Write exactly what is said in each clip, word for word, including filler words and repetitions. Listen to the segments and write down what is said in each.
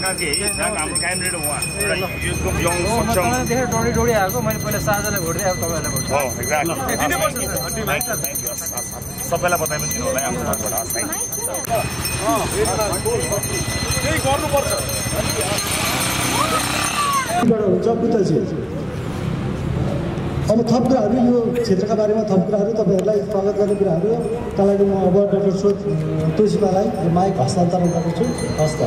कार्की हाम्रो क्यान्डिडेट उहाँ एउटा युथको यङ सक्षम देखेर डोडी डोडी आएको मैले पहिला साझालाई भोट दिए अब तपाईँहरूलाई भोट हो एक्ज्याक्टली सबैलाई बताइदिनु दिनु होला हाम्रो तर्फबाट केही गर्नुपर्छ हुन्छ बुझ्दैछु अब थप कुराहरू यो क्षेत्रका बारेमा थप कुराहरू तपाईँहरूलाई स्वागत गर्ने कुराहरू त्यसलाई म अब डाक्टर तोसीमालाई माइक हस्तान्तरण गर्छु हस्त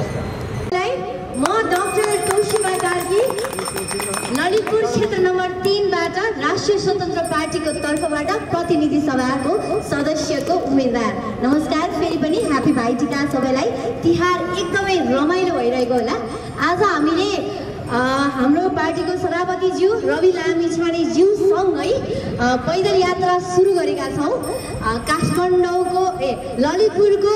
म डाक्टर तोसीमा कार्की ललितपुर क्षेत्र नम्बर तीनबाट राष्ट्रिय स्वतन्त्र पार्टीको तर्फबाट प्रतिनिधि सभाको सदस्यको उम्मेदवार। नमस्कार, फेरि पनि ह्यापी भाइटिका सबैलाई। तिहार एकदमै रमाइलो भइरहेको होला। आज हामीले हाम्रो पार्टीको सभापतिज्यू रवि लामिछानेज्यूसँगै पैदल यात्रा सुरु गरेका छौँ। काठमाडौँको ए ललितपुरको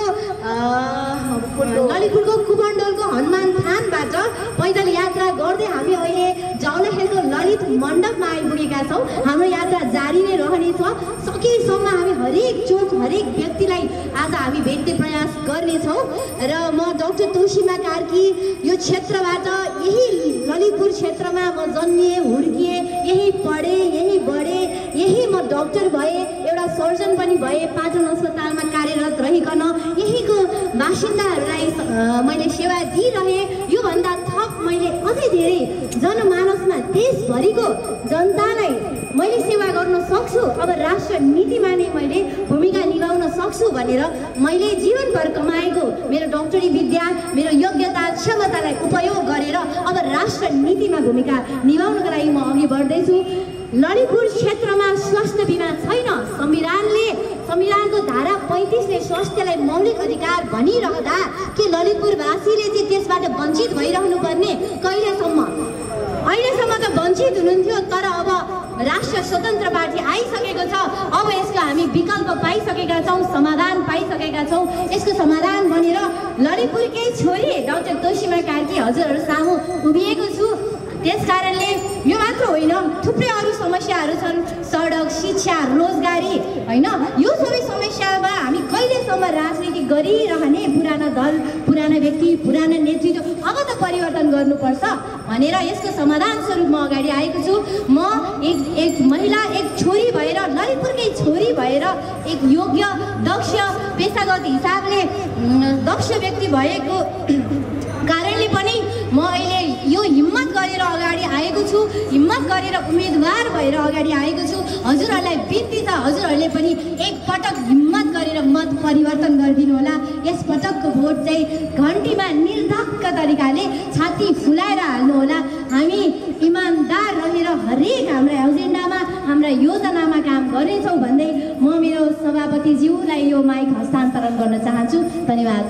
ललितपुरको कुमण्डलको हनुमान थानबाट पैदल यात्रा गर्दै हामी अहिले जाउँदाखेरि ललित मण्डपमा आइपुगेका छौँ। हाम्रो यात्रा जारी नै रहनेछ। सकेसम्म हामी हरेक चोक हरेक व्यक्तिलाई आज हामी भेट्ने प्रयास गर्नेछौँ। र म डाक्टर तोसीमा कार्की यो क्षेत्रबाट यही ललितपुर क्षेत्रमा म जन्मिएँ, हुर्किएँ, यही पढेँ, यही बढेँ, यही म डाक्टर भएँ, एउटा सर्जन पनि भएँ। पाटन अस्पतालमा कार्यरत रहिकन यहीको बासिन्दाहरूलाई मैले सेवा दिइरहेँ। योभन्दा थप मैले अझै धेरै जनमानसमा देशभरिको जनतालाई मैले सेवा गर्न सक्छु, अब राष्ट्र नीतिमा नै मैले भूमिका निभाउन सक्छु भनेर मैले जीवनभर कमाएको मेरो डाक्टरी विद्या, मेरो योग्यता, क्षमतालाई उपयोग गरेर अब राष्ट्र नीतिमा भूमिका निभाउनका लागि म अघि बढ्दैछु। ललितपुर क्षेत्रमा स्वास्थ्य बिमा छैन। संविधानले संविधानको धारा पैँतिसले स्वास्थ्यलाई मौलिक अधिकार भनिरहँदा के ललितपुरवासीले चाहिँ त्यसबाट वञ्चित भइरहनु पर्ने? कहिलेसम्म? अहिलेसम्म त वञ्चित हुनुहुन्थ्यो, तर अब राष्ट्रिय स्वतन्त्र पार्टी आइसकेको छ। अब यसको हामी विकल्प पाइसकेका छौँ, समाधान पाइसकेका छौँ। यसको समाधान भनेर ललितपुरकै छोरी डाक्टर तोसीमा कार्की हजुरहरू सामु उभिएको छु। त्यस कारणले यो मात्र होइन, थुप्रै अरू समस्याहरू छन्। सडक, शिक्षा, रोजगारी होइन, यो सबै समस्यामा हामी कहिलेसम्म राजनीति गरिरहने? पुराना दल, पुराना व्यक्ति, पुराना नेतृत्व अब त परिवर्तन गर्नुपर्छ भनेर यसको समाधान स्वरूप म अगाडि आएको छु। म एक एक महिला, एक छोरी भएर, ललितपुरकै छोरी भएर, एक योग्य दक्ष पेसागत हिसाबले दक्ष व्यक्ति भएको कारणले पनि म अहिले यो हिम्मत गरेर अगाडि आएको छु। हिम्मत गरेर उम्मेदवार भएर अगाडि आएको छु। हजुरहरूलाई बिन्ती छ, हजुरहरूले पनि एक पटक हिम्मत गरेर मत परिवर्तन गरिदिनु होला। यस पटकको भोट चाहिँ घन्टीमा निर्धक्क तरिकाले छाती फुलाएर हाल्नु होला। हामी इमान्दार रहेर हरेक हाम्रा एजेन्डामा, हाम्रा योजनामा काम गर्नेछौँ भन्दै म मेरो सभापतिज्यूलाई यो माइक हस्तान्तरण गर्न चाहन्छु। धन्यवाद।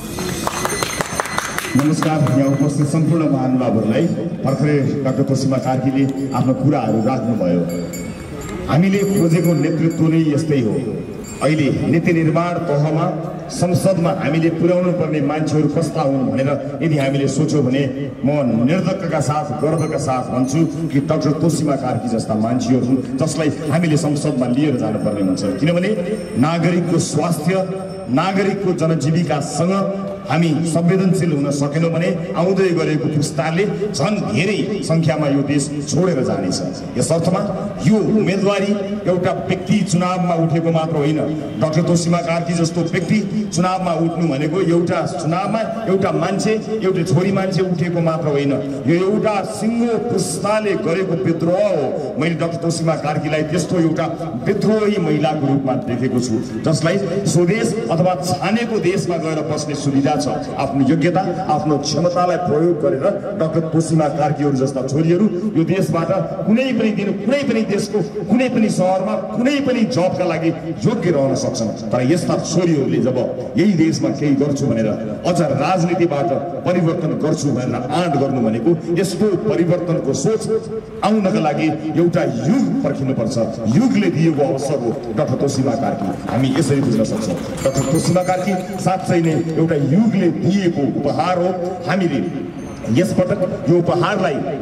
नमस्कार। यहाँ उपस्थित सम्पूर्ण महानुभावहरूलाई भर्खरै डाक्टर तोसीमा कार्कीले आफ्नो कुराहरू राख्नुभयो। हामीले खोजेको नेतृत्व नै यस्तै हो। अहिले नीति निर्माण तहमा संसदमा हामीले पुर्याउनु पर्ने मान्छेहरू कस्ता हुन् भनेर यदि हामीले सोच्यौँ भने म निर्धक्कका साथ, गर्वका साथ भन्छु कि डाक्टर तोसीमा कार्की जस्ता मान्छेहरू हुन् जसलाई हामीले संसदमा लिएर जानुपर्ने हुन्छ। किनभने नागरिकको स्वास्थ्य, नागरिकको जनजीविकासँग हामी संवेदनशील हुन सकेनौँ भने आउँदै गरेको पुस्ताले झन् धेरै सङ्ख्यामा यो देश छोडेर जानेछ। यस अर्थमा यो उम्मेदवारी एउटा व्यक्ति चुनावमा उठेको मात्र होइन। डाक्टर तोसीमा कार्की जस्तो व्यक्ति चुनावमा उठ्नु भनेको एउटा चुनावमा एउटा मान्छे, एउटा छोरी मान्छे उठेको मात्र होइन। यो एउटा सिङ्गो पुस्ताले गरेको विद्रोह हो। मैले डाक्टर तोसीमा कार्कीलाई त्यस्तो एउटा विद्रोही महिलाको रूपमा देखेको छु, जसलाई स्वदेश अथवा छानेको देशमा गएर बस्ने सुविधा छ। आफ्नो योग्यता, आफ्नो क्षमतालाई प्रयोग गरेर डाक्टर तोसीमा कार्कीहरू जस्ता छोरीहरू यो देशबाट कुनै पनि दिन, कुनै पनि देशको कुनै पनि सहरमा कुनै पनि जबका लागि योग्य रहन सक्छन्। तर यस्ता छोरीहरूले जब यही देशमा केही गर्छु भनेर अझ राजनीतिबाट परिवर्तन गर्छु भनेर आँट गर्नु भनेको यस्तो परिवर्तनको सोच आउनका लागि एउटा युग पर्खिनुपर्छ। युगले दिएको अवसर हो डाक्टर तोसीमा कार्की। हामी यसरी बुझ्न सक्छौँ डाक्टर तोसीमा कार्की साँच्चै नै एउटा युगले दिएको उपहार हो। हामीले यसपटक यो उपहारलाई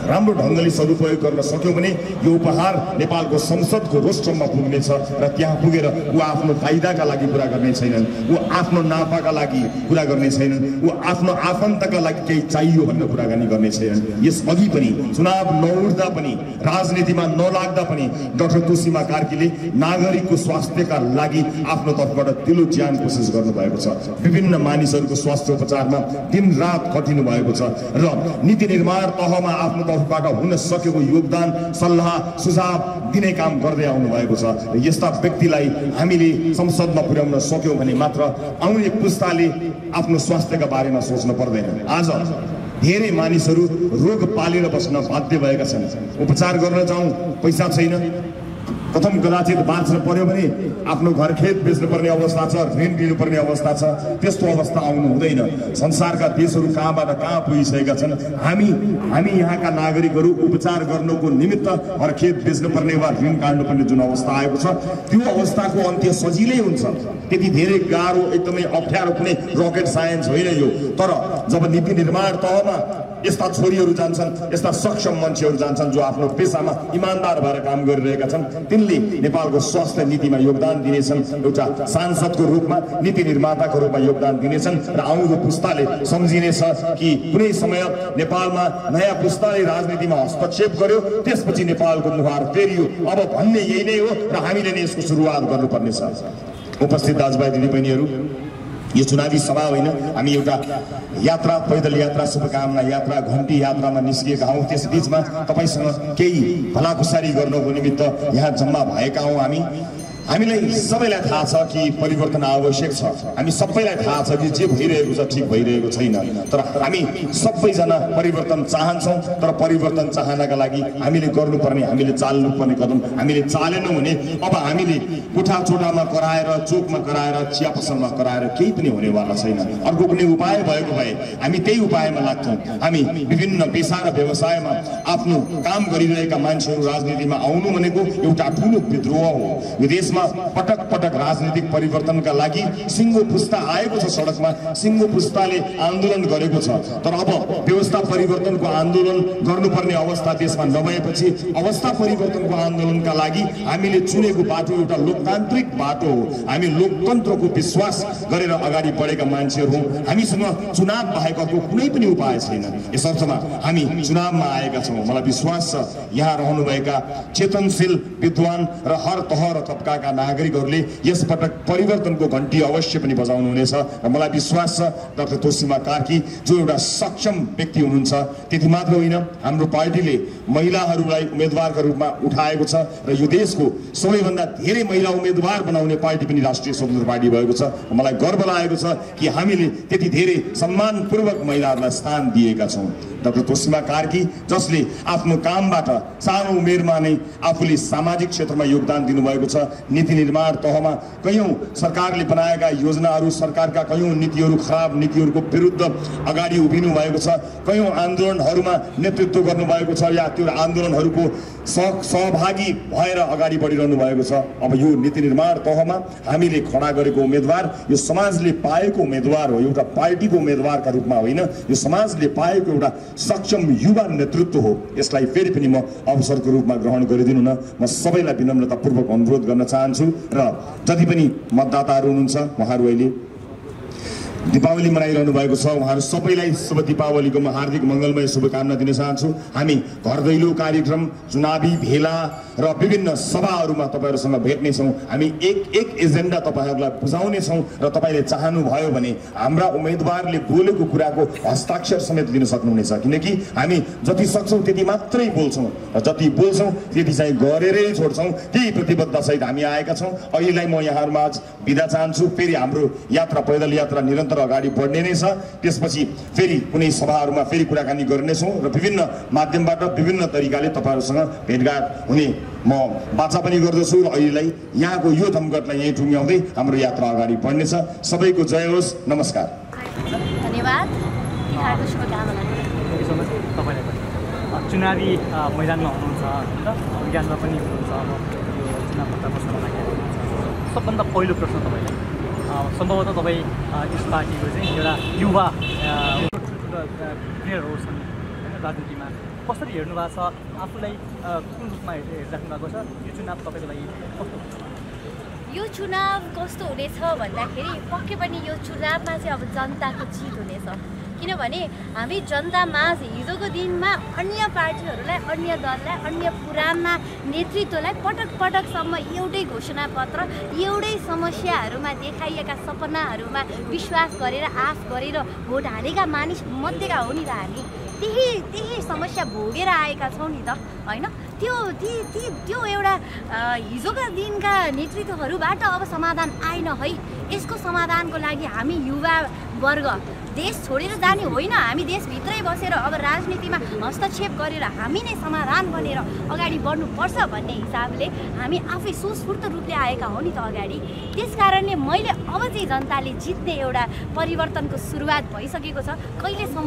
राम्रो ढङ्गले सदुपयोग गर्न सक्यौँ भने यो उपहार नेपालको संसदको रोस्टरमा पुग्नेछ र त्यहाँ पुगेर ऊ आफ्नो फाइदाका लागि कुरा गर्ने छैनन्, ऊ आफ्नो नाफाका लागि कुरा गर्ने छैनन्, ऊ आफ्नो आफन्तका लागि केही चाहियो भनेर कुराकानी गर्ने छैनन्। यस अघि पनि चुनाव नउठ्दा पनि राजनीतिमा नलाग्दा पनि डाक्टर तुलसीमा कार्कीले नागरिकको स्वास्थ्यका लागि आफ्नो तर्फबाट तिलो ज्यान कोसिस गर्नुभएको छ। विभिन्न मानिसहरूको स्वास्थ्य उपचारमा दिन रात खटिनु भएको छ र नीति निर्माण तहमा आफ्नो तर्फबाट हुन सकेको योगदान सल्लाह सुझाव दिने काम गर्दै आउनु भएको छ। यस्ता व्यक्तिलाई हामीले संसदमा पुर्याउन सक्यौँ भने मात्र आउने पुस्ताले आफ्नो स्वास्थ्यका बारेमा सोच्नु पर्दैन। आज धेरै मानिसहरू रोग पालेर बस्न बाध्य भएका छन्। उपचार गर्न जाउँ पैसा छैन, प्रथम कदाचित बाँच्न पर्यो भने आफ्नो घर खेत बेच्नुपर्ने अवस्था छ, ऋण लिनुपर्ने अवस्था छ। त्यस्तो अवस्था आउनु हुँदैन। संसारका देशहरू कहाँबाट कहाँ पुगिसकेका छन्। हामी हामी यहाँका नागरिकहरू उपचार गर्नको निमित्त घर खेत बेच्नुपर्ने वा ऋण काट्नुपर्ने जुन अवस्था आएको छ त्यो अवस्थाको अन्त्य सजिलै हुन्छ। त्यति धेरै गाह्रो एकदमै अप्ठ्यारो कुनै रकेट साइन्स होइन यो। तर जब नीति निर्माण तहमा यस्ता छोरीहरू जान्छन्, यस्ता सक्षम मान्छेहरू जान्छन् जो आफ्नो पेसामा इमान्दार भएर काम गरिरहेका छन्, तिनले नेपालको स्वास्थ्य नीतिमा योगदान दिनेछन्। एउटा सांसदको रूपमा नीति निर्माताको रूपमा योगदान दिनेछन् र आउँदो पुस्ताले सम्झिनेछ कि कुनै समय नेपालमा नयाँ पुस्ताले राजनीतिमा हस्तक्षेप गर्यो, त्यसपछि नेपालको नुहार फेरियो। अब भन्ने यही नै हो र हामीले नै यसको सुरुवात गर्नुपर्नेछ। उपस्थित दाजुभाइ दिदीबहिनीहरू, यो चुनावी सभा होइन, हामी एउटा यात्रा पैदल यात्रा शुभकामना यात्रा घन्टी यात्रामा निस्किएका हौँ। त्यस बीचमा तपाईँसँग केही भलाकुसारी गर्नको निमित्त यहाँ जम्मा भएका हौँ। हामी हामीलाई सबैलाई थाहा छ कि परिवर्तन आवश्यक छ। हामी सबैलाई थाहा छ कि जे भइरहेको छ ठिक भइरहेको छैन। तर हामी सबैजना परिवर्तन चाहन्छौँ। तर परिवर्तन चाहनका लागि हामीले गर्नुपर्ने, हामीले चाल्नुपर्ने कदम हामीले चालेनौँ भने अब हामीले कोठा चोटामा कराएर, चोकमा कराएर, चिया पसलमा कराएर केही पनि हुनेवाला छैन। अर्को कुनै उपाय भएको भए हामी त्यही उपायमा लाग्छौँ। हामी विभिन्न पेसा र व्यवसायमा आफ्नो काम गरिरहेका मान्छेहरू राजनीतिमा आउनु भनेको एउटा ठुलो विद्रोह हो। यो देशमा पटक पटक राजनीतिक परिवर्तनका लागि सिङ्गो पुस्ता आएको छ सडकमा, सिङ्गो पुस्ताले आन्दोलन गरेको छ। तर अब व्यवस्था परिवर्तनको आन्दोलन गर्नुपर्ने अवस्था देशमा नभएपछि अवस्था परिवर्तनको आन्दोलनका लागि हामीले चुनेको बाटो एउटा लोकतान्त्रिक बाटो हो। हामी लोकतन्त्रको विश्वास गरेर अगाडि बढेका मान्छेहरू हौँ। हामीसँग चुनाव बाहेक अर्को कुनै पनि उपाय छैन। यस अर्थमा हामी चुनावमा आएका छौँ। मलाई विश्वास छ यहाँ रहनुभएका चेतनशील विद्वान र हर तह र तबका नागरिकहरूले यस पटक परिवर्तनको घण्टी अवश्य पनि बजाउनु हुनेछ र मलाई विश्वास छ डाक्टर तुलसीमा कार्की जो एउटा सक्षम व्यक्ति हुनुहुन्छ। त्यति मात्र होइन, हाम्रो पार्टीले महिलाहरूलाई उम्मेदवारका रूपमा उठाएको छ र यो देशको सबैभन्दा धेरै महिला उम्मेदवार बनाउने पार्टी पनि राष्ट्रिय स्वतन्त्र पार्टी भएको छ। मलाई गर्व लागेको छ कि हामीले त्यति धेरै सम्मानपूर्वक महिलाहरूलाई स्थान दिएका छौँ। डाक्टर तुलसीमा कार्की जसले आफ्नो कामबाट सानो उमेरमा नै आफूले सामाजिक क्षेत्रमा योगदान दिनुभएको छ। नीति निर्माण तहमा कयौं सरकारले बनाएका योजनाहरू, सरकारका कयौं नीतिहरू, खराब नीतिहरूको विरुद्ध अगाडि उभिनु भएको छ। कयौं आन्दोलनहरूमा नेतृत्व गर्नुभएको छ या त्यो आन्दोलनहरूको सहभागी भएर अगाडि बढिरहनु भएको छ। अब यो नीति निर्माण तहमा हामीले खडा गरेको उम्मेदवार यो समाजले पाएको उम्मेदवार हो, एउटा पार्टीको उम्मेदवारका रूपमा होइन। यो समाजले पाएको एउटा सक्षम युवा नेतृत्व हो। यसलाई फेरि पनि म अवसरको रूपमा ग्रहण गरिदिनु न। म सबैलाई विनम्रतापूर्वक अनुरोध गर्न चाहन्छु र जति पनि मतदाताहरू हुनुहुन्छ उहाँहरू अहिले दीपावली मनाइरहनु भएको छ, उहाँहरू सबैलाई शुभ दीपावलीको म हार्दिक मङ्गलमय शुभकामना दिन चाहन्छु। हामी घर दैलो कार्यक्रम, चुनावी भेला र विभिन्न सभाहरूमा तपाईँहरूसँग भेट्नेछौँ। हामी एक एक एजेन्डा तपाईँहरूलाई बुझाउनेछौँ र तपाईँले चाहनुभयो भने हाम्रा उम्मेदवारले बोलेको कुराको हस्ताक्षर समेत लिन सक्नुहुनेछ। किनकि हामी जति सक्छौँ त्यति मात्रै बोल्छौँ र जति बोल्छौँ त्यति चाहिँ गरेरै छोड्छौँ। त्यही प्रतिबद्धतासहित हामी आएका छौँ। अहिलेलाई म यहाँहरूमा आज बिदा चाहन्छु। फेरि हाम्रो यात्रा पैदल यात्रा निरन्तर अगाडि बढ्ने नै छ। त्यसपछि फेरि कुनै सभाहरूमा फेरि कुराकानी गर्नेछौँ र विभिन्न माध्यमबाट विभिन्न तरिकाले तपाईँहरूसँग भेटघाट हुने म बाचा पनि गर्दछु र अहिलेलाई यहाँको यो धमघटलाई यहीँ टुङ्ग्याउँदै हाम्रो यात्रा अगाडि बढ्नेछ। सबैको जय होस्। नमस्कार। धन्यवाद। चुनावी मैदानमा हुनुहुन्छ र अभियानमा पनि हुनुहुन्छ। अब यो चुनाव पत्र बस्न लागि सबभन्दा पहिलो प्रश्न तपाईँलाई सम्भवतः तपाईँ यस पार्टीको चाहिँ एउटा युवा प्लेयरहरू छन् होइन राजनीतिमा, कसरी हेर्नु भएको छ, आफूलाई कुन रूपमा हेरिराख्नु भएको छ, यो चुनाव तपाईँको लागि कस्तो? यो चुनाव कस्तो हुनेछ भन्दाखेरि पक्कै पनि यो चुनावमा चाहिँ अब जनताको जित हुनेछ। किनभने हामी जनतामाझ हिजोको दिनमा अन्य पार्टीहरूलाई, अन्य दललाई, अन्य पुराना नेतृत्वलाई पटक पटकसम्म एउटै घोषणापत्र, एउटै समस्याहरूमा देखाइएका सपनाहरूमा विश्वास गरेर, आश गरेर भोट हालेका मानिस मध्येका हो नि त हामी। त्यही त्यही समस्या भोगेर आएका छौँ नि त, होइन? त्यो ती ती त्यो एउटा हिजोका दिनका नेतृत्वहरूबाट अब समाधान आएन है। यसको समाधानको लागि हामी युवा वर्ग देश छोडेर जाने होइन, हामी देशभित्रै बसेर अब राजनीतिमा हस्तक्षेप गरेर हामी नै समाधान बनेर अगाडि बढ्नुपर्छ भन्ने हिसाबले हामी आफै सुस्फूर्त रूपले आएका हो नि त अगाडि। त्यस कारणले मैले अब चाहिँ जनताले जित्ने एउटा परिवर्तनको सुरुवात भइसकेको छ। कहिलेसम्म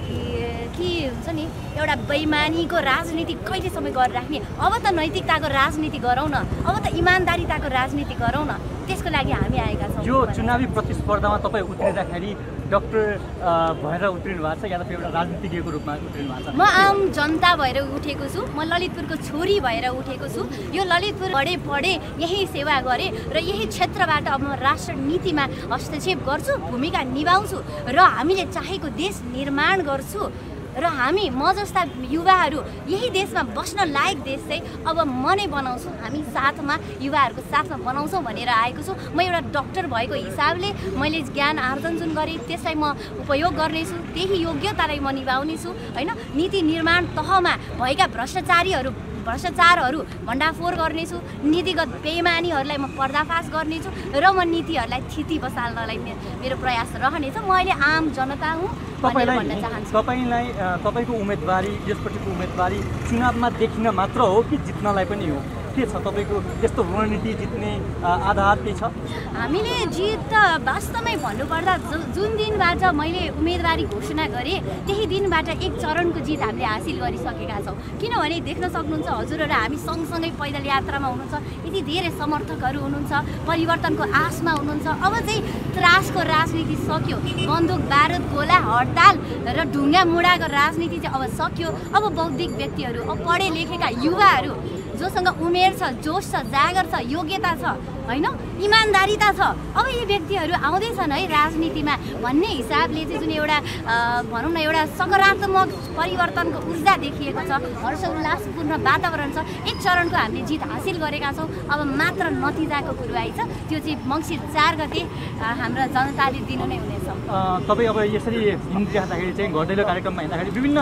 कि हुन्छ नि एउटा बेइमानीको राजनीति कहिलेसम्म गरिराख्ने? अब त नैतिकताको राजनीति गरौँ न, अब त इमान्दारिताको राजनीति गरौँ न। त्यसको लागि हामी आएका छौँ। यो चुनावी प्रतिस्पर्धामा तपाईँ उत्रिँदाखेरि डक्टर भएर उत्रिनु भएको छ या त एउटा राजनीतिज्ञको रूपमा उत्रिनु भएको छ? म आम जनता भएर उठेको छु। म ललितपुरको छोरी भएर उठेको छु। यो ललितपुर पढे पढे यही सेवा गरेँ र यही क्षेत्रबाट अब म राष्ट्र नीतिमा हस्तक्षेप गर्छु, भूमिका निभाउँछु र हामीले चाहेको देश निर्माण गर्छु। र हामी म जस्ता युवाहरू यही देशमा बस्न लायक देश चाहिँ अब म नै बनाउँछु, हामी साथमा युवाहरूको साथमा बनाउँछौँ भनेर आएको छु। म एउटा डक्टर भएको हिसाबले मैले ज्ञान आर्जन जुन गरेँ त्यसलाई म उपयोग गर्नेछु, त्यही योग्यतालाई म निभाउनेछु, होइन? नीति निर्माण तहमा भएका भ्रष्टाचारीहरू भ्रष्टाचारहरू भण्डाफोर गर्नेछु, नीतिगत बेइमानीहरूलाई म पर्दाफास गर्नेछु र म नीतिहरूलाई थिति बसाल्नलाई मेरो प्रयास रहनेछ। म अहिले आम जनता हुँ भनेर भन्न चाहन्छु। तपाईँलाई तपाईँको उम्मेदवारी, यसपट्टिको उम्मेदवारी चुनावमा देखिन मात्र हो कि जित्नलाई पनि हो? के छ तपाईँको यस्तो रणनीति, जित्ने आधार के छ? हामीले जित त वास्तवमै भन्नुपर्दा जुन दिनबाट मैले उम्मेदवारी घोषणा गरेँ त्यही दिनबाट एक चरणको जित हामीले हासिल गरिसकेका छौँ। किनभने देख्न सक्नुहुन्छ हजुर र हामी सँगसँगै पैदल यात्रामा हुनुहुन्छ, यति धेरै समर्थकहरू हुनुहुन्छ, परिवर्तनको आशमा हुनुहुन्छ। अब चाहिँ त्रासको राजनीति सक्यो, बन्दुक बारुद गोला हडताल र ढुङ्गा मुढाको राजनीति चाहिँ अब सक्यो। अब बौद्धिक व्यक्तिहरू, अब पढे लेखेका युवाहरू जोसँग उमेर छ, जोस छ, जागर छ, योग्यता छ, होइन, इमान्दारिता छ, अब यी व्यक्तिहरू आउँदैछन् है राजनीतिमा भन्ने हिसाबले चाहिँ जुन एउटा भनौँ न एउटा सकारात्मक परिवर्तनको ऊर्जा देखिएको छ, हर्षोल्लासपूर्ण वातावरण छ। एक चरणको हामीले जित हासिल गरेका छौँ। अब मात्र नतिजाको कुरो आइछ, त्यो चाहिँ मङ्सिर चार गते हाम्रो जनताले दिनु नै हुनेछ। तपाईँ अब यसरी हिँडिराख्दाखेरि चाहिँ घरदैलो कार्यक्रममा हिँड्दाखेरि विभिन्न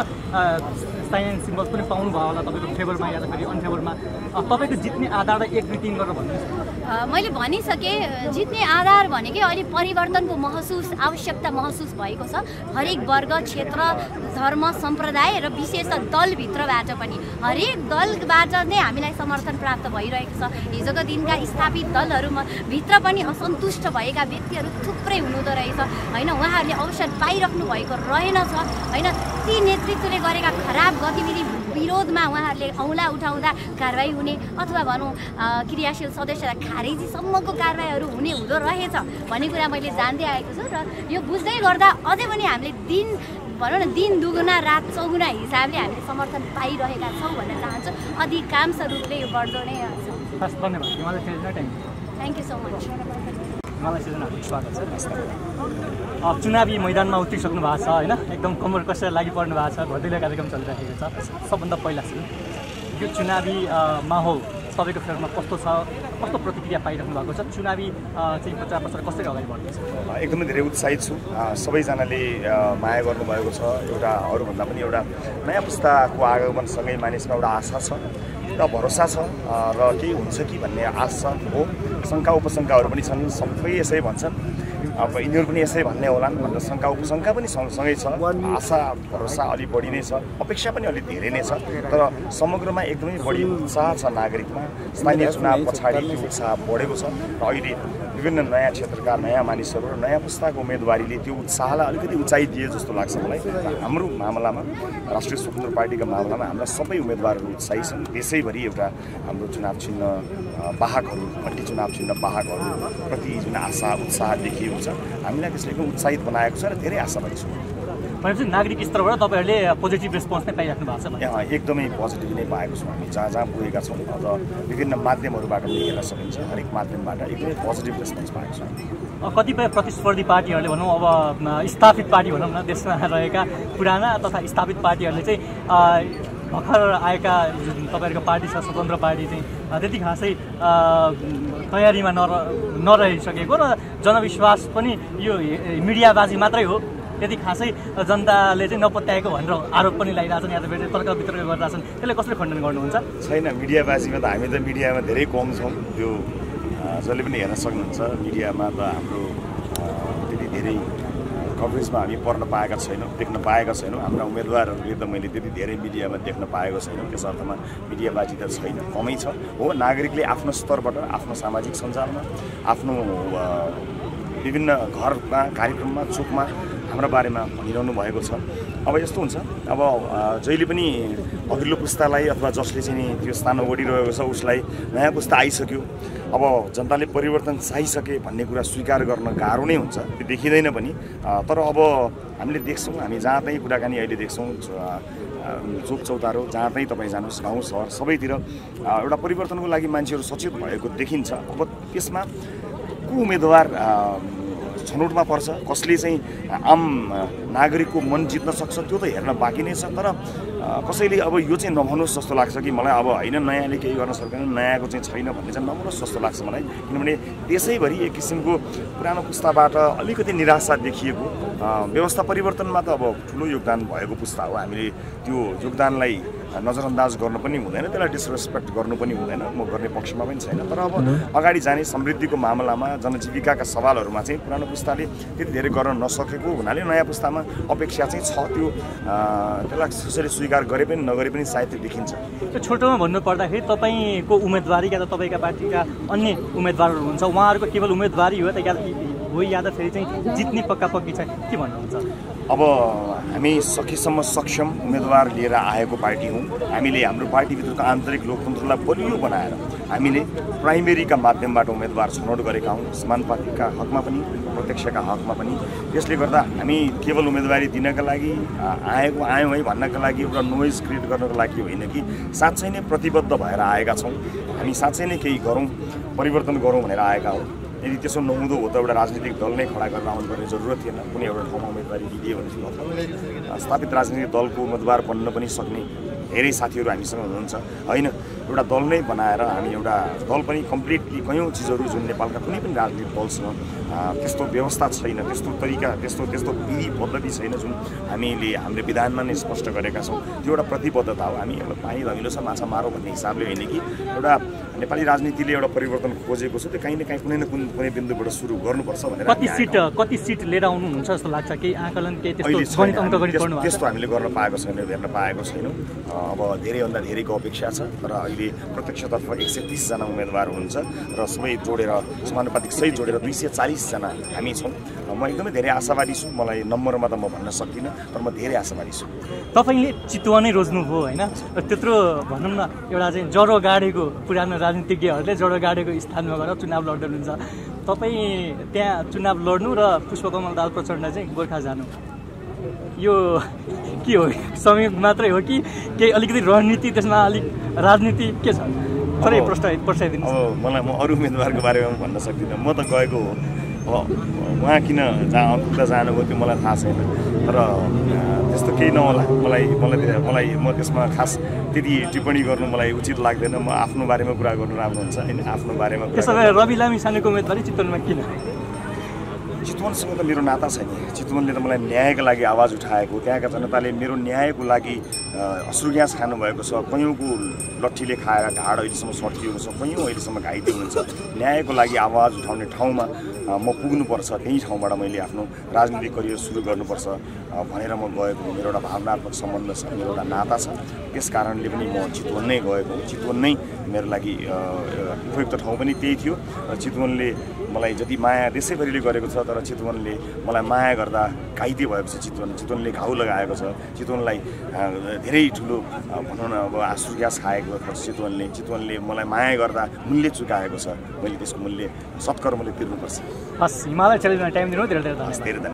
साइन सिम्बल्स पनि पाउनु भयो होला तपाईँको फेभरमा या त फेरि अनफेभरमा। तपाईँको जित्ने आधार एक दुई तिन गरेर भन्नुहोस्। मैले भनिसकेँ, जित्ने आधार भनेकै अहिले परिवर्तनको महसुस, आवश्यकता महसुस भएको छ। हरेक वर्ग, क्षेत्र, धर्म, सम्प्रदाय र विशेष दलभित्रबाट पनि हरेक दलबाट नै हामीलाई समर्थन प्राप्त भइरहेको छ। हिजोको दिनका स्थापित दलहरूमा भित्र पनि असन्तुष्ट भएका व्यक्तिहरू थुप्रै हुनुहुँदो रहेछ, होइन? उहाँहरूले अवसर पाइराख्नु भएको रहेनछ, होइन? ती नेतृत्वले गरेका खराब गतिविधि विरोधमा उहाँहरूले औँला उठाउँदा कारवाही हुने अथवा भनौँ क्रियाशील सदस्यलाई खारेजीसम्मको कारवाहीहरू हुने हुँदो रहेछ भन्ने कुरा मैले जान्दै आएको छु। र यो बुझ्दै गर्दा अझै पनि हामीले दिन भनौँ न दिन दुगुना रात चौगुना हिसाबले हामीले समर्थन पाइरहेका छौँ भन्न चाहन्छु। अधिकांश रूपले यो बढ्दो नै छ। हस्, धन्यवाद। मलाई थ्याङ्क यू सो मच। मलाई सिर्जना स्वागत छ। चुनावी मैदानमा उत्रिसक्नु भएको छ, होइन? एकदम कमर कसेर लागिपर्नु भएको छ, घरदैलो कार्यक्रम चलिरहेको छ। सबभन्दा पहिला सुरु यो चुनावी माहौल तपाईँको फेरमा कस्तो छ, कस्तो प्रतिक्रिया पाइराख्नु भएको छ? चुनावी चाहिँ प्रचार प्रसार कसरी अगाडि बढ्दैछ? एकदमै धेरै उत्साहित छु। सबैजनाले माया गर्नुभएको छ। एउटा अरूभन्दा पनि एउटा नयाँ पुस्ताको आगमनसँगै मानिसमा एउटा आशा छ र भरोसा छ र केही हुन्छ कि भन्ने आशा हो। शङ्का उपशङ्काहरू पनि छन्, सबै यसै भन्छन्, अब यिनीहरू पनि यसै भन्ने होलान् भनेर शङ्का उपशङ्का पनि सँगसँगै छ। आशा भरोसा अलिक बढी नै छ, अपेक्षा पनि अलिक धेरै नै छ। तर समग्रमा एकदमै बढी उत्साह छ नागरिकमा। स्थानीय चुनाव पछाडि त्यो उत्साह बढेको छ र अहिले विभिन्न नयाँ क्षेत्रका नयाँ मानिसहरू र नयाँ पुस्ताको उम्मेदवारीले त्यो उत्साहलाई अलिकति उचाइ दिए जस्तो लाग्छ मलाई। हाम्रो मामलामा, राष्ट्रिय स्वतन्त्र पार्टीको मामलामा हाम्रा सबै उम्मेदवारहरू उत्साही छन्। देशैभरि एउटा हाम्रो चुनाव चिन्ह वाहकहरू, पार्टी चुनाव चिन्ह वाहकहरू प्रति जुन आशा उत्साह देखिएको छ, हामीलाई त्यसले एकदम उत्साहित बनाएको छ र धेरै आशावादी छु। भनेपछि नागरिक स्तरबाट तपाईँहरूले पोजिटिभ रेस्पोन्स नै पाइराख्नु भएको छ भने एकदमै पोजिटिभ नै पाएको छौँ हामी जहाँ जहाँ पुगेका छौँ अझ विभिन्न माध्यमहरूबाट पनि हेर्न सकिन्छ हरेक माध्यमबाट एकदमै पोजिटिभ रेस्पोन्स पाएको छौँ। कतिपय प्रतिस्पर्धी पार्टीहरूले भनौँ अब स्थापित पार्टी भनौँ न देशमा रहेका पुराना तथा स्थापित पार्टीहरूले चाहिँ भर्खर आएका जुन तपाईँहरूको पार्टी छ स्वतन्त्र पार्टी चाहिँ त्यति खासै तयारीमा नर नरहिसकेको र जनविश्वास पनि यो मिडियाबाजी मात्रै हो त्यति खासै जनताले चाहिँ नपत्याएको भनेर आरोप पनि लगाइरहेछन् या त तर्क वितर्क गरिरहेछन् त्यसले कसले खण्डन गर्नुहुन्छ? छैन, मिडियाबाजीमा त हामी त मिडियामा धेरै कम छौँ, त्यो जसले पनि हेर्न सक्नुहुन्छ। मिडियामा त हाम्रो त्यति धेरै कभरेजमा हामी पर्न पाएका छैनौँ, देख्न पाएका छैनौँ। हाम्रा उम्मेदवारहरूले त मैले त्यति धेरै मिडियामा देख्न पाएको छैन, त्यस अर्थमा मिडियाबाजी त छैन, कमै छ। हो, नागरिकले आफ्नो स्तरबाट आफ्नो सामाजिक सञ्जालमा आफ्नो विभिन्न घरमा कार्यक्रममा चोकमा हाम्रो बारेमा भनिरहनु भएको छ। अब यस्तो हुन्छ, अब जहिले पनि अघिल्लो पुस्तालाई अथवा जसले चाहिँ त्यो स्थानमा ओडिरहेको छ उसलाई नयाँ पुस्ता आइसक्यो, अब जनताले परिवर्तन चाहिसके भन्ने कुरा स्वीकार गर्न गाह्रो नै हुन्छ, त्यो देखिँदैन पनि। तर अब हामीले देख्छौँ, हामी जहाँ तहीँ कुराकानी अहिले देख्छौँ, चोक चौतारो जहाँ तहीँ तपाईँ जानुहोस्, गाउँ सहर सबैतिर एउटा परिवर्तनको लागि मान्छेहरू सचेत भएको देखिन्छ। अब त्यसमा को उम्मेदवार छनौटमा पर्छ, कसले चाहिँ आम नागरिकको मन जित्न सक्छ त्यो त हेर्न बाँकी नै छ। तर कसैले अब यो चाहिँ नभनोस् जस्तो लाग्छ कि मलाई, अब होइन नयाँले केही गर्न सक्दैन, नयाँको चाहिँ छैन भन्ने चाहिँ नभनोस् जस्तो लाग्छ मलाई। किनभने त्यसैभरि एक किसिमको पुरानो पुस्ताबाट अलिकति निराशा देखिएको, व्यवस्था परिवर्तनमा त अब ठुलो योगदान भएको पुस्ता हो, हामीले त्यो योगदानलाई नजरअन्दाज गर्नु पनि हुँदैन, त्यसलाई डिसरेस्पेक्ट गर्नु पनि हुँदैन, म गर्ने पक्षमा पनि छैन। तर अब अगाडि जाने समृद्धिको मामलामा जनजीविकाका सवालहरूमा चाहिँ पुरानो पुस्ताले त्यति धेरै गर्न नसकेको हुनाले नयाँ पुस्तामा अपेक्षा चाहिँ छ। त्यो त्यसलाई कसरी स्वीकार गरे पनि नगरे पनि सायद त्यो देखिन्छ। त्यो छोटोमा भन्नुपर्दाखेरि तपाईँको उम्मेदवारी या त तपाईँका पार्टीका अन्य उम्मेदवारहरू हुन्छ, उहाँहरूको केवल उम्मेदवारी हो हो या त फेरि चाहिँ जित्ने पक्का पक्की छ, के भन्नुहुन्छ? अब हामी सकेसम्म सक्षम उम्मेदवार लिएर आएको पार्टी हौँ। हामीले हाम्रो पार्टीभित्रको आन्तरिक लोकतन्त्रलाई बलियो बनाएर हामीले प्राइमेरीका माध्यमबाट उम्मेदवार छनौट गरेका हौँ, समानुपातिकका हकमा पनि प्रत्यक्षका हकमा पनि। त्यसले गर्दा हामी केवल उम्मेदवारी दिनका लागि आएको आयौँ है भन्नका लागि एउटा नोइज क्रिएट गर्नको लागि होइन कि साँच्चै नै प्रतिबद्ध भएर आएका छौँ, हामी साँच्चै नै केही गरौँ, परिवर्तन गरौँ भनेर आएका हौँ। यदि त्यसो नहुँदो हो त एउटा राजनीतिक दल नै खडा गरेर आउनुपर्ने जरुरत थिएन, कुनै एउटा ठाउँमा उम्मेदवारी दिदियो भने स्थापित राजनीतिक दलको उम्मेदवार बन्न पनि सक्ने धेरै साथीहरू हामीसँग हुनुहुन्छ। होइन, एउटा दल नै बनाएर हामी एउटा दल पनि कम्प्लिटली कयौँ चिजहरू जुन नेपालका कुनै पनि राजनीतिक दलसँग त्यस्तो व्यवस्था छैन, त्यस्तो तरिका, त्यस्तो त्यस्तो विधि पद्धति छैन जुन हामीले हाम्रो विधानमा नै स्पष्ट गरेका छौँ। त्यो एउटा प्रतिबद्धता हो। हामी एउटा पानी धमिलो छ माछा मारौँ भन्ने हिसाबले होइन कि एउटा नेपाली राजनीतिले एउटा परिवर्तन खोजेको छ, त्यो काहीँ न काहीँ कुनै न कुनै कुनै बिन्दुबाट सुरु गर्नुपर्छ भनेर। कति सिट कति सिट लिएर आउनुहुन्छ जस्तो लाग्छ? केही आकलन केही त्यस्तो गणित अङ्क गणित गर्नु त्यस्तो हामीले गर्न पाएको छैनौँ, हेर्न पाएको छैनौँ। अब धेरैभन्दा धेरैको अपेक्षा छ, तर अहिले प्रत्यक्षतर्फ एक सय तिसजना उम्मेदवार हुनुहुन्छ र सबै जोडेर समानुपातिक सही जोडेर दुई सय चालिसजना हामी छौँ। म एकदमै धेरै आशावादी छु, मलाई नम्बरमा त म भन्न सक्दिनँ, तर म धेरै आशावादी छु। तपाईँले चितुवा नै रोज्नुभयो होइन, त्यत्रो भनौँ न एउटा चाहिँ जरो गाडेको पुरानो राजनीतिज्ञहरूले जरो गाडेको स्थानमा गएर चुनाव लड्नुहुन्छ, तपाईँ त्यहाँ चुनाव लड्नु र पुष्पकमल दाहाल प्रचण्ड चाहिँ गोर्खा जानु, यो के हो? संयोग मात्रै हो कि केही अलिकति रणनीति त्यसमा अलिक राजनीति के छ? थोरै प्रश्न पर्साइदिनु। अब मलाई म अरू उम्मेदवारको बारेमा पनि भन्न सक्दिनँ, म त गएको हो, अब उहाँ किन जहाँ अन्तुक्ता जानुभयो त्यो मलाई थाहा छैन, तर त्यस्तो केही नहोला। मलाई मलाई मलाई म त्यसमा खास त्यति टिप्पणी गर्नु मलाई उचित लाग्दैन। म आफ्नो बारेमा कुरा गर्नु राम्रो हुन्छ होइन, आफ्नो बारेमा। त्यसो भए रवि लामिछानेको उम्मेदवारी चितवनमा किन? चितवनसँग त मेरो नाता छैन, चितवनले त मलाई न्यायको लागि आवाज उठाएको, त्यहाँका जनताले मेरो न्यायको लागि अश्रुग्यास खानुभएको छ, कयौँको लट्ठीले खाएर ढाड अहिलेसम्म सठिएको छ, कयौँ अहिलेसम्म घाइते हुनुहुन्छ। न्यायको लागि आवाज उठाउने ठाउँमा म पुग्नुपर्छ, त्यही ठाउँबाट मैले आफ्नो राजनीतिक करियर सुरु गर्नुपर्छ भनेर म गएको। मेरो एउटा भावनात्मक सम्बन्ध छ, मेरो एउटा नाता छ, त्यस कारणले पनि म चितवन नै गएको। चितवन नै मेरो लागि उपयुक्त ठाउँ पनि त्यही थियो। चितवनले मलाई जति माया देशैभरिले गरेको छ, तर चितवनले मलाई माया गर्दा घाइते भएको छ। चितवन चितवनले घाउ लगाएको छ, चितवनलाई धेरै ठुलो भनौँ न अब आँसु ग्यास खाएको छ चितवनले। चितवनले मलाई माया गर्दा मूल्य चुकाएको छ, मैले त्यसको मूल्य सत्कर्मले तिर्नुपर्छ। हस्, हिमालय टेलिभिजनमा टाइम दिनु धेरै धेरै धन्यवाद।